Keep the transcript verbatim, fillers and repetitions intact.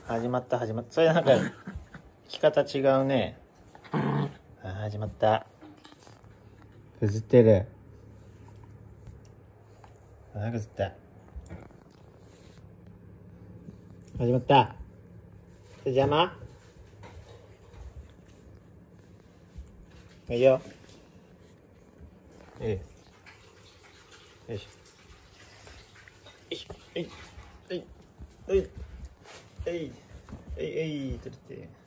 始まった始まった。それなんか聞き方違うね。あ、始まった。ぐずってる。あ、ぐずった。始まった。邪魔？いいよ。ええ。よいしょ。よいしょ。えい。えい。えい。えい。えい。えい。取って。